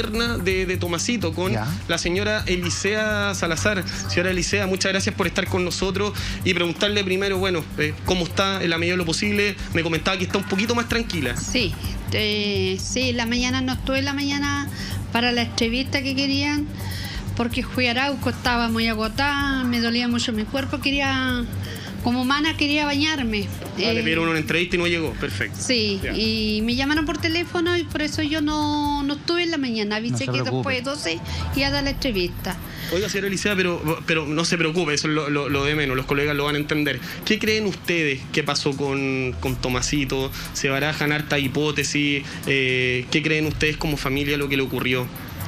de Tomasito con la señora Elisea Salazar. Señora Elisea, muchas gracias por estar con nosotros y preguntarle primero, bueno, cómo está en la medida de lo posible. Me comentaba que está un poquito más tranquila. Sí, sí, la mañana no estuve en la mañana para la entrevista que querían, porque fui a Arauco, estaba muy agotada, me dolía mucho mi cuerpo, como humana quería bañarme. Le pidieron una entrevista y no llegó, perfecto. Sí, y me llamaron por teléfono y por eso yo no estuve en la mañana. Avisé que después de 12 iba a dar la entrevista. Oiga, señora Elisea, pero no se preocupe, eso es lo de menos, los colegas lo van a entender. ¿Qué creen ustedes que pasó con Tomasito? ¿Se barajan harta hipótesis? ¿Qué creen ustedes como familia lo que le ocurrió?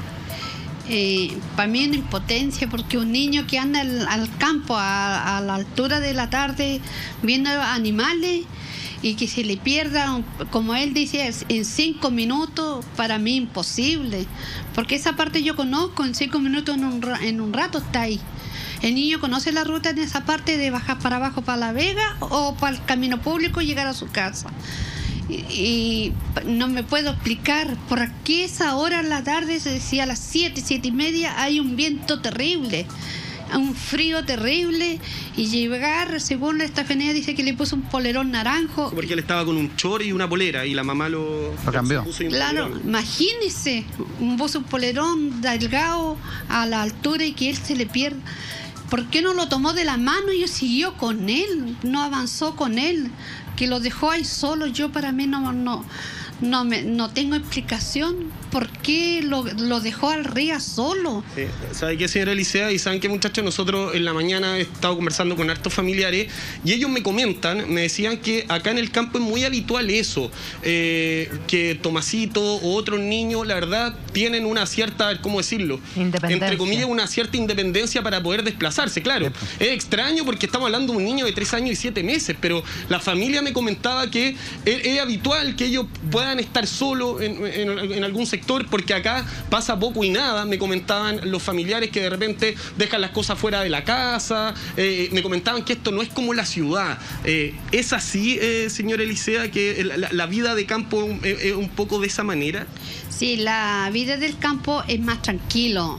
Para mí es una impotencia, porque un niño que anda al campo a la altura de la tarde viendo animales y que se le pierda, como él dice, en 5 minutos, para mí imposible, porque esa parte yo conozco, en 5 minutos en un rato está ahí. El niño conoce la ruta en esa parte de bajar para abajo para La Vega o para el camino público y llegar a su casa. Y no me puedo explicar por qué esa hora en la tarde, se decía a las 7:30, hay un viento terrible, un frío terrible, y llegar, según la Estefanía dice que le puso un polerón naranjo. Porque él estaba con un chor y una polera y la mamá lo cambió. Claro, imagínese, un polerón delgado a la altura y que él se le pierda. ¿Por qué no lo tomó de la mano y siguió con él? No avanzó con él, que lo dejó ahí solo. Yo para mí no tengo explicación por qué lo dejó al río solo. ¿Sabe qué, señora Elisea? Y saben qué, muchachos, nosotros en la mañana he estado conversando con hartos familiares y ellos me decían que acá en el campo es muy habitual eso, que Tomasito o otros niños, la verdad, tienen una cierta, ¿cómo decirlo? Entre comillas, una cierta independencia para poder desplazarse. Claro, es extraño porque estamos hablando de un niño de 3 años y 7 meses, pero la familia me comentaba que es habitual que ellos puedan estar solos en algún sector, porque acá pasa poco y nada. Me comentaban los familiares que de repente dejan las cosas fuera de la casa, me comentaban que esto no es como la ciudad. ¿Es así, señora Elisea, que la vida de campo es un poco de esa manera? Sí, la vida del campo es más tranquilo.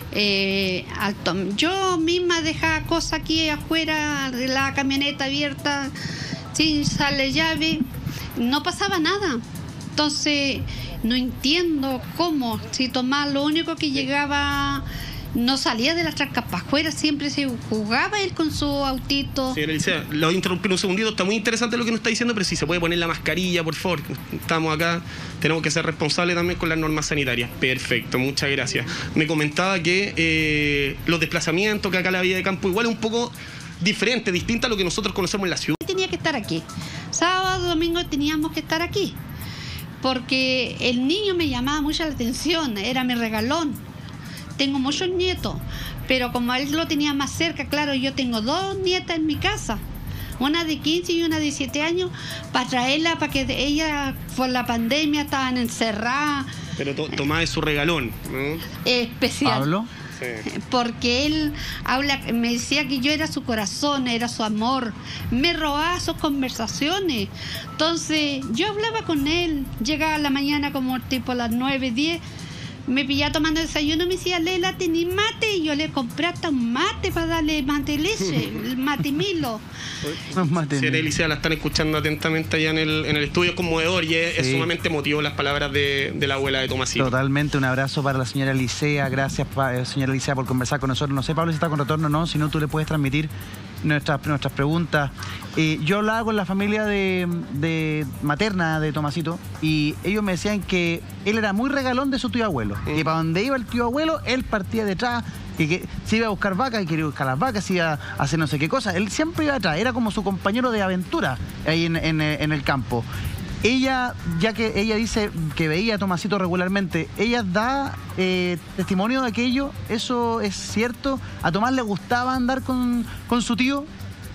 Yo misma dejaba cosas aquí afuera de la camioneta abierta, sin sale llave, no pasaba nada. Entonces no entiendo cómo, si Tomás lo único que llegaba, no salía de las trancas para afuera, siempre se jugaba él con su autito. Señora Elisea, lo voy a interrumpir un segundito, está muy interesante lo que nos está diciendo, pero si se puede poner la mascarilla, por favor. Estamos acá, tenemos que ser responsables también con las normas sanitarias. Perfecto, muchas gracias. Me comentaba que los desplazamientos, que acá la vida de campo igual es un poco diferente, distinta a lo que nosotros conocemos en la ciudad. Tenía que estar aquí, sábado, domingo teníamos que estar aquí, porque el niño me llamaba mucho la atención, era mi regalón. Tengo muchos nietos, pero como él lo tenía más cerca, claro, yo tengo 2 nietas en mi casa, una de 15 y una de 17 años, para traerla, para que ella, por la pandemia, estaban encerradas. Pero Tomás es su regalón, ¿no? Especial. ¿Pablo? Sí. Porque él me decía que yo era su corazón, era su amor, me robaba sus conversaciones. Entonces yo hablaba con él, llegaba a la mañana como tipo a las 9, 10, me pillaba tomando desayuno, me decía, Lela, ¿tenés mate? Y yo le compré hasta un mate para darle mate leche, el mate Milo. Señora Elisea, la están escuchando atentamente allá en el estudio, es conmovedor y es sumamente emotivo las palabras de la abuela de Tomasito. Totalmente, un abrazo para la señora Elisea, gracias señora Elisea por conversar con nosotros. No sé, Pablo, si está con retorno o no, si no tú le puedes transmitir nuestras preguntas. Yo hablaba con la familia de materna de Tomasito y ellos me decían que él era muy regalón de su tío abuelo, que para donde iba el tío abuelo, él partía detrás, y que se iba a buscar vacas y quería buscar las vacas, iba a hacer no sé qué cosa, él siempre iba atrás, era como su compañero de aventura ahí en el campo. Ella, ya que ella dice que veía a Tomasito regularmente, ¿ella da testimonio de aquello? ¿Eso es cierto? ¿A Tomás le gustaba andar con su tío?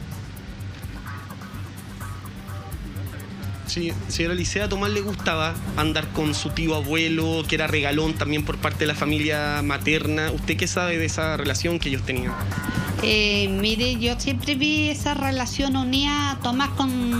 Sí, señora Elisea, a Tomás le gustaba andar con su tío abuelo, que era regalón también por parte de la familia materna. ¿Usted qué sabe de esa relación que ellos tenían? Mire, yo siempre vi esa relación unida, Tomás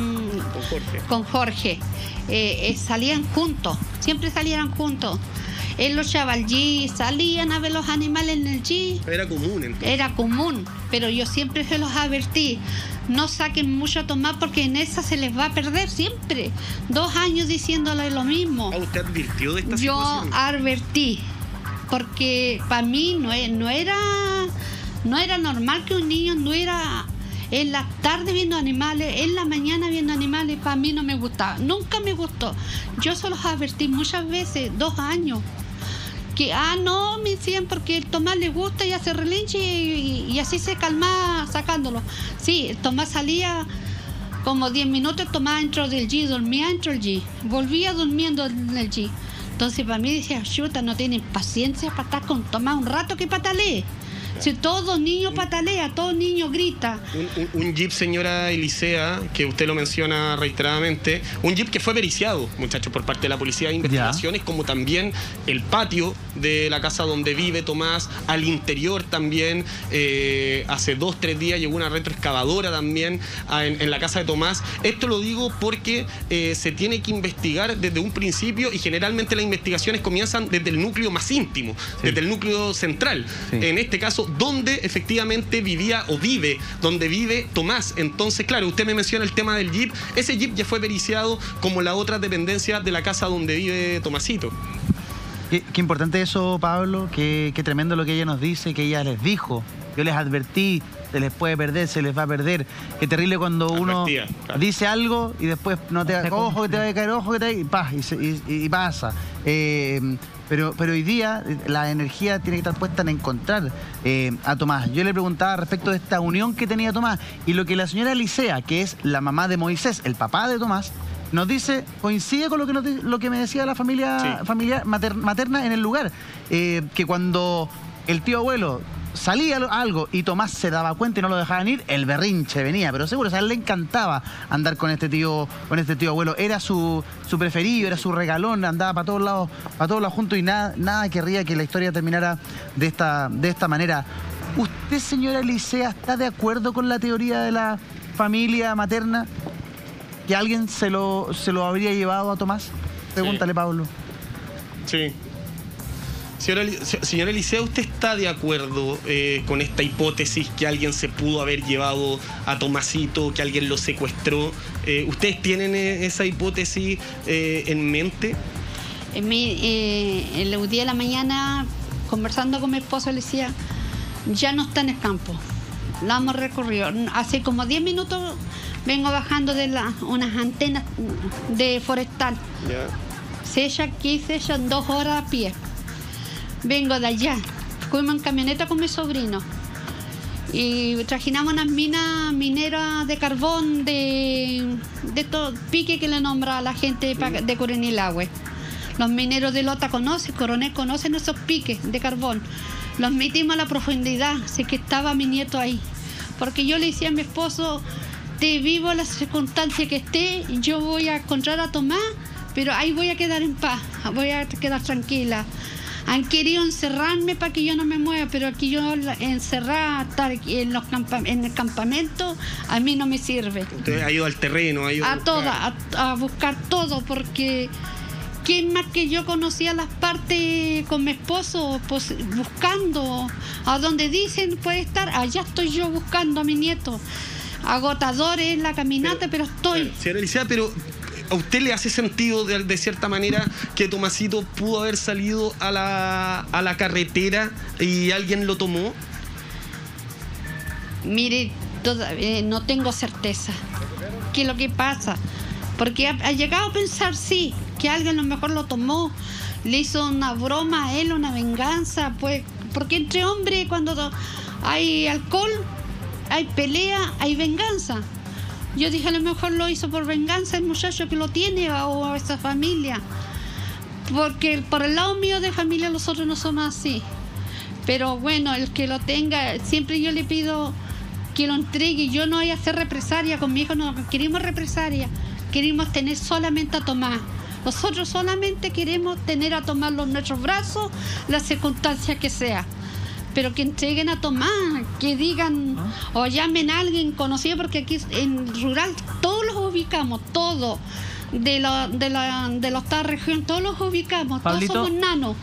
con Jorge. Salían juntos, siempre salían juntos. Él lo echaba al G, salían a ver los animales en el G. Era común, entonces. Era común, pero yo siempre se los advertí. No saquen mucho a Tomás porque en esa se les va a perder siempre. 2 años diciéndole lo mismo. ¿Usted advirtió de esta Yo situación? advertí, porque para mí no era normal que un niño anduviera en la tarde viendo animales, en la mañana viendo animales. Para mí no me gustaba, nunca me gustó. Yo se los advertí muchas veces, 2 años. Que, no, me decían porque el Tomás le gusta y hace relinche y así se calmaba sacándolo. Sí, el Tomás salía como 10 minutos, Tomás dentro del G, dormía dentro del G, volvía durmiendo en el G. Entonces para mí decía, chuta, no tienen paciencia para estar con Tomás un rato que patalee. Si todo niño patalea, todo niño grita. Un jeep, señora Elisea, que usted lo menciona reiteradamente, un jeep que fue periciado, muchachos, por parte de la Policía de Investigaciones, como también el patio de la casa donde vive Tomás, al interior también, hace 2-3 días llegó una retroexcavadora también en la casa de Tomás. Esto lo digo porque se tiene que investigar desde un principio y generalmente las investigaciones comienzan desde el núcleo más íntimo, desde el núcleo central. En este caso, donde efectivamente vivía o vive, donde vive Tomás. Entonces, claro, usted me menciona el tema del jeep. Ese jeep ya fue periciado como la otra dependencia de la casa donde vive Tomasito. Qué importante eso, Pablo, qué tremendo lo que ella nos dice, que ella les dijo. Yo les advertí, se les puede perder, se les va a perder. Qué terrible cuando uno dice algo y después no te ojo que te va a caer, ojo que te va a caer, y pasa. Pero hoy día la energía tiene que estar puesta en encontrar a Tomás. Yo le preguntaba respecto de esta unión que tenía Tomás y lo que la señora Elisea, que es la mamá de Moisés, el papá de Tomás, nos dice, coincide con lo que me decía la familia materna en el lugar, que cuando el tío abuelo salía algo y Tomás se daba cuenta y no lo dejaban ir, el berrinche venía, pero seguro, o sea, a él le encantaba andar con este tío abuelo, era su preferido, era su regalón, andaba para todos lados juntos y nada querría que la historia terminara de esta manera. ¿Usted, señora Elisea, está de acuerdo con la teoría de la familia materna? ¿Que alguien se lo habría llevado a Tomás? Pregúntale, Pablo. Sí. Señora Elisea, ¿usted está de acuerdo con esta hipótesis que alguien se pudo haber llevado a Tomasito, que alguien lo secuestró? ¿Ustedes tienen esa hipótesis en mente? El día de la mañana, conversando con mi esposo, le decía, ya no está en el campo. Lo hemos recorrido. Hace como 10 minutos vengo bajando de unas antenas de forestal. Se echa aquí, se echan 2 horas a pie. Vengo de allá, fuimos en camioneta con mi sobrino y trajinamos unas minas mineras de carbón de todo pique que le nombra a la gente de Curanilahue. Los mineros de Lota Coronel conocen esos piques de carbón. Los metimos a la profundidad, así que estaba mi nieto ahí. Porque yo le decía a mi esposo, te vivo la circunstancia que esté, yo voy a encontrar a Tomás, pero ahí voy a quedar en paz, voy a quedar tranquila. Han querido encerrarme para que yo no me mueva, pero aquí yo encerrada, estar en el campamento, a mí no me sirve. Usted ha ido al terreno, ha ido a buscar todo, porque ¿quién más que yo conocía las partes con mi esposo? Pues buscando, a donde dicen puede estar, allá estoy yo buscando a mi nieto. Agotador es la caminata, pero estoy. Señora Elisea, pero ¿a usted le hace sentido de cierta manera que Tomasito pudo haber salido a la carretera y alguien lo tomó? Mire, todavía no tengo certeza qué es lo que pasa, porque ha llegado a pensar, sí, que alguien a lo mejor lo tomó, le hizo una broma a él, una venganza, pues, porque entre hombres cuando hay alcohol, hay pelea, hay venganza. Yo dije, a lo mejor lo hizo por venganza el muchacho que lo tiene o a esa familia. Porque por el lado mío de familia nosotros no somos así. Pero bueno, el que lo tenga, siempre yo le pido que lo entregue. Yo no voy a hacer represalia con mi hijo, no queremos represalia. Queremos tener solamente a Tomás. Nosotros solamente queremos tener a Tomás en nuestros brazos, las circunstancias que sea. Pero que entreguen a Tomás, que digan o llamen a alguien conocido, porque aquí en rural todos los ubicamos, todos de la octava región, todos los ubicamos, Pablito, todos somos nanos.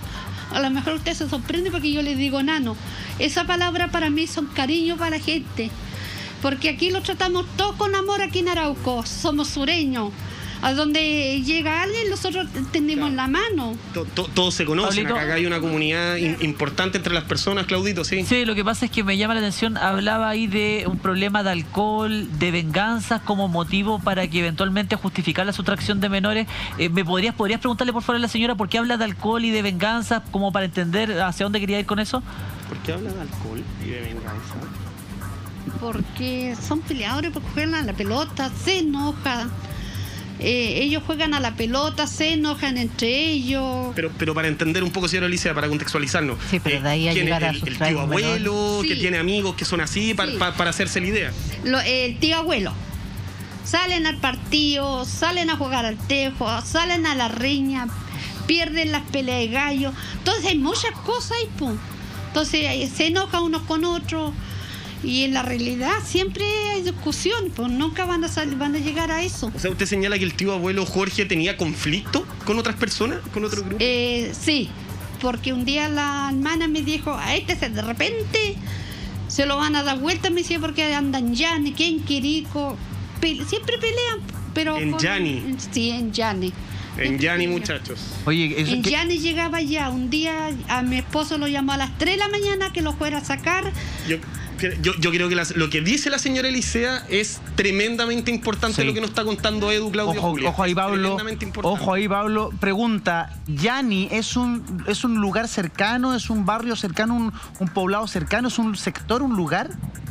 A lo mejor usted se sorprende porque yo le digo nano. Esa palabra para mí son cariño para la gente. Porque aquí lo tratamos todos con amor aquí en Arauco. Somos sureños. A donde llega alguien, nosotros tendemos la mano. Todos se conocen, Pablito, acá hay una comunidad importante entre las personas, Claudito, sí. Sí, lo que pasa es que me llama la atención, hablaba ahí de un problema de alcohol, de venganzas como motivo para que eventualmente justificar la sustracción de menores. ¿Podrías preguntarle por favor a la señora por qué habla de alcohol y de venganza, como para entender hacia dónde quería ir con eso? ¿Por qué habla de alcohol y de venganza? Porque son peleadores, porque juegan a la pelota, se enojan. Ellos juegan a la pelota, se enojan entre ellos. Pero para entender un poco, señora Alicia, para contextualizarnos. Sí, pero de ahí a llegar a el sustraer tío un menor. abuelo, que Sí. tiene amigos que son así, Sí. para hacerse la idea. El tío abuelo. Salen al partido, salen a jugar al tejo, salen a la riña, pierden las peleas de gallo. Entonces hay muchas cosas ahí, pum. Entonces se enojan unos con otros. Y en la realidad siempre hay discusión, pues nunca van a llegar a eso. O sea, usted señala que el tío abuelo Jorge tenía conflicto con otras personas, con otro grupo. Sí, porque un día la hermana me dijo, a de repente se lo van a dar vuelta, me decía, porque andan Yani, que en Quirico, siempre pelean, pero... En Yani. Sí, en Yani. En Yani, muchachos. Oye, eso En que- Yani llegaba ya, un día a mi esposo lo llamó a las 3 de la mañana que lo fuera a sacar. Yo creo que lo que dice la señora Elisea es tremendamente importante, Sí. lo que nos está contando Edu, Claudio, Julia. Ojo ahí, Pablo. Tremendamente importante. Ojo ahí, Pablo. Pregunta, ¿Yani es un lugar cercano, es un barrio cercano, un poblado cercano, es un sector, un lugar?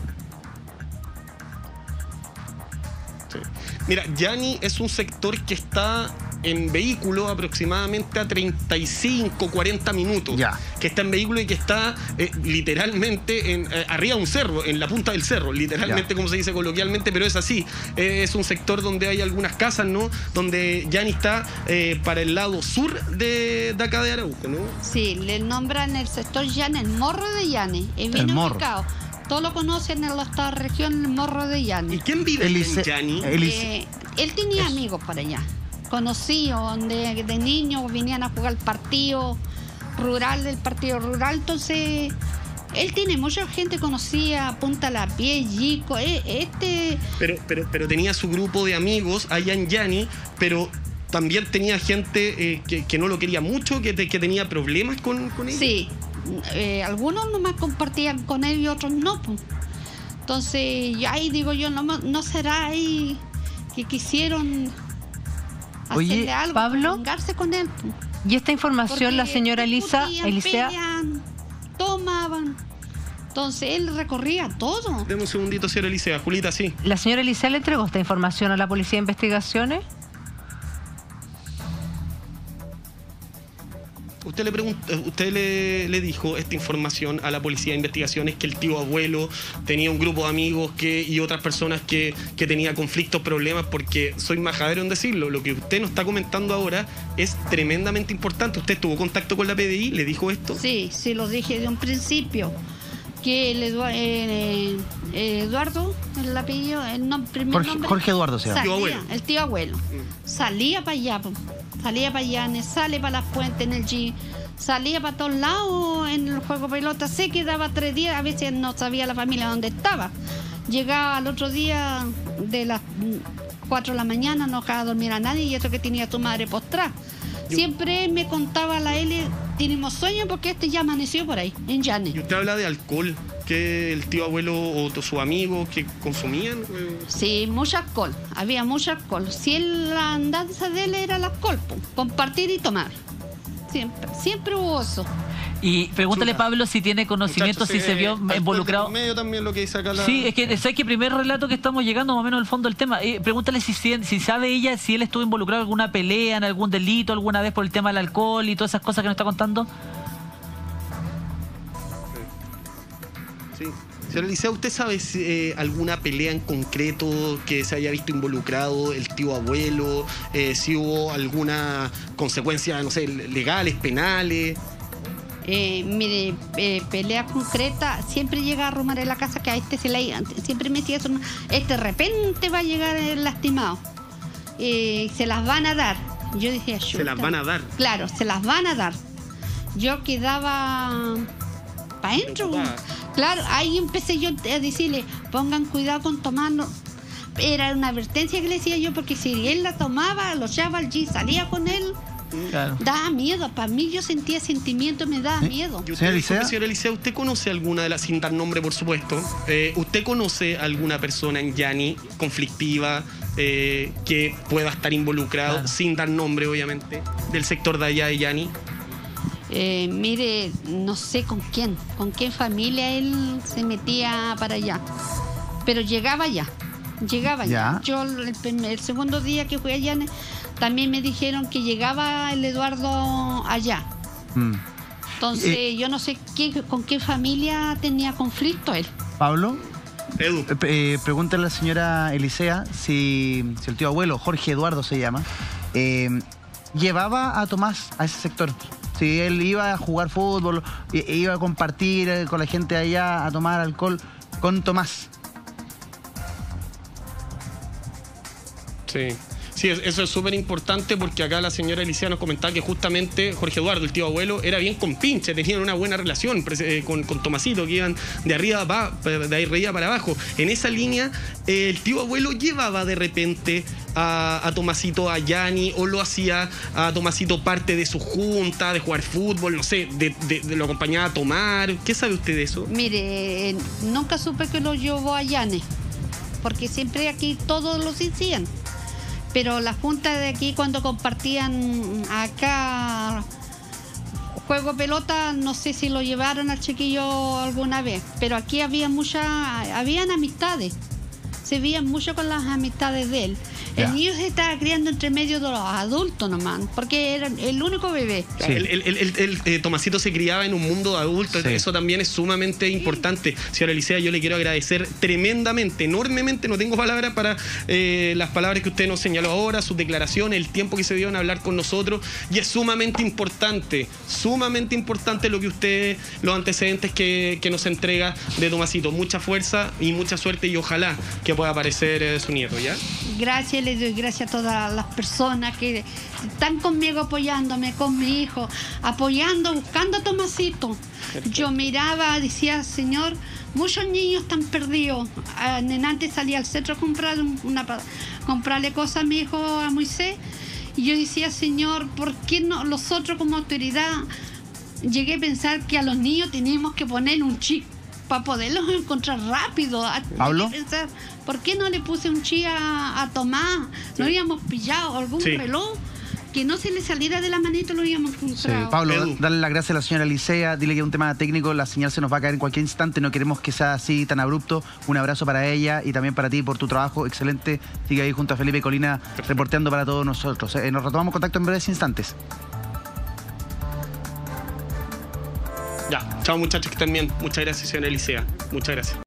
Sí. Mira, Yani es un sector que está en vehículo aproximadamente a 35, 40 minutos. Ya. Que está en vehículo y que está literalmente arriba de un cerro, en la punta del cerro, literalmente, Ya. como se dice coloquialmente, pero es así. Es un sector donde hay algunas casas, ¿no? Donde Yani está para el lado sur de acá de Arauco, ¿no? Sí, le nombran el sector Yani, el Morro de Yani. Es bien El Morro. ubicado. Todos lo conocen en esta región, el Morro de ¿Y Yani. quién vive en Yani? Él tenía amigos por allá, conocidos, donde de niños venían a jugar el partido rural, entonces él tiene mucha gente conocida, Punta La Pie, Yico, Pero tenía su grupo de amigos allá en Yani, pero también tenía gente que no lo quería mucho, que tenía problemas con ellos. Sí, algunos nomás compartían con él y otros no, pues. Entonces, ahí digo yo, no será ahí que quisieron Oye, hacerle algo, Pablo, vengarse con él, pues. Y esta información, Porque la señora discutían, Elisea, peleaban, tomaban. Entonces él recorría todo. Deme un segundito, señora Elisea. Julita, sí. ¿la señora Elisea le entregó esta información a la Policía de Investigaciones? Usted le dijo esta información a la Policía de Investigaciones, que el tío abuelo tenía un grupo de amigos y otras personas que tenía conflictos, problemas, porque soy majadero en decirlo. Lo que usted nos está comentando ahora es tremendamente importante. ¿Usted tuvo contacto con la PDI? ¿Le dijo esto? Sí, lo dije de un principio. Que Eduardo, el apellido, primer nombre. Jorge Eduardo se llama. Tío abuelo. El tío abuelo. Salía para allá, salía para allá, sale para las puentes en el G, salía para todos lados en el juego pelota, se quedaba 3 días, a veces no sabía la familia dónde estaba. Llegaba al otro día de las 4 de la mañana, no dejaba dormir a nadie, y eso que tenía tu madre postrada. Siempre me contaba la L, tenemos sueño porque ya amaneció por ahí, en Y Yani. usted habla de alcohol, que el tío abuelo o sus amigos que consumían. Sí, mucho alcohol, había mucho alcohol. Si la andanza de él era el alcohol, compartir y tomar. Siempre hubo eso. Y pregúntale, Chuta. Pablo, si tiene conocimiento, Muchachos, si se vio alcohol involucrado. de por medio también lo que dice acá la... Sí, es que sabes que primer relato que estamos llegando más o menos al fondo del tema. Pregúntale si sabe ella, si él estuvo involucrado en alguna pelea, en algún delito alguna vez por el tema del alcohol y todas esas cosas que nos está contando. Sí. Señora Elisea, ¿usted sabe si, alguna pelea en concreto que se haya visto involucrado el tío abuelo? Si hubo alguna consecuencia, no sé, legales, penales. Mire, pelea concreta, siempre llega a rumar en la casa que a este siempre me decía eso, de repente va a llegar el lastimado, se las van a dar. Yo decía, Se las van a dar. Claro, se las van a dar. yo quedaba para adentro. Preocupada. Claro, ahí empecé yo a decirle, pongan cuidado con tomarlo. Era una advertencia que le decía yo, porque si él la tomaba, lo echaba allí, salía con él, Claro. daba miedo. Para mí yo sentía sentimiento, me daba miedo. ¿Y usted, Señora Licea? señora Licea, usted conoce alguna de las, sin dar nombre por supuesto, usted conoce alguna persona en Yani conflictiva que pueda estar involucrado, Claro. sin dar nombre obviamente, del sector de allá de Yani? Mire, no sé con qué familia él se metía para allá, pero llegaba allá. Ya. Yo el segundo día que fui allá también me dijeron que llegaba el Eduardo allá. Mm. Entonces yo no sé con qué familia tenía conflicto él. Pablo, Edu. pregúntale a la señora Elisea si el tío abuelo, Jorge Eduardo se llama, llevaba a Tomás a ese sector. Si él iba a jugar fútbol, iba a compartir con la gente allá, a tomar alcohol con Tomás. Sí. Sí, eso es súper importante porque acá la señora Elisea nos comentaba que justamente Jorge Eduardo, el tío abuelo, era bien compinche, tenían una buena relación con Tomasito, que iban de arriba para abajo. En esa línea, el tío abuelo llevaba de repente a Tomasito a Yani, o lo hacía a Tomasito parte de su junta, de jugar fútbol, no sé, lo acompañaba a tomar. ¿Qué sabe usted de eso? Mire, nunca supe que lo llevó a Yane, porque siempre aquí todos los hacían. Pero la junta de aquí, cuando compartían acá juego pelota, no sé si lo llevaron al chiquillo alguna vez, pero aquí habían amistades, se veían mucho con las amistades de él. Ya. El niño se estaba criando entre medio de los adultos nomás, porque era el único bebé. Sí. El Tomasito se criaba en un mundo de adultos, Sí. eso también es sumamente importante. Señora Elisea, yo le quiero agradecer tremendamente, enormemente, no tengo palabras para las palabras que usted nos señaló ahora, sus declaraciones, el tiempo que se dio en hablar con nosotros, y es sumamente importante lo que usted, los antecedentes que nos entrega de Tomasito. Mucha fuerza y mucha suerte, y ojalá que pueda aparecer su nieto, ¿ya? Gracias, les doy gracias a todas las personas que están conmigo apoyándome, con mi hijo, buscando a Tomasito. Yo miraba, decía, Señor, muchos niños están perdidos. Antes salía al centro a comprarle cosas a mi hijo, a Moisés, y yo decía, Señor, ¿por qué no nosotros como autoridad? Llegué a pensar que a los niños teníamos que poner un chip para poderlos encontrar rápido. ¿Pablo? Llegué a pensar, ¿por qué no le puse un chip a Tomás? ¿No habíamos pillado algún Sí. reloj? Que no se le saliera de la manito, lo habíamos Sí, encontrado. Pablo, Edu. darle las gracias a la señora Elisea, dile que es un tema técnico, la señal se nos va a caer en cualquier instante, no queremos que sea así tan abrupto. Un abrazo para ella y también para ti por tu trabajo excelente. Sigue ahí junto a Felipe Colina reporteando para todos nosotros. Nos retomamos contacto en breves instantes. Ya, chao muchachos, que estén bien. Muchas gracias, señora Elisea. Muchas gracias.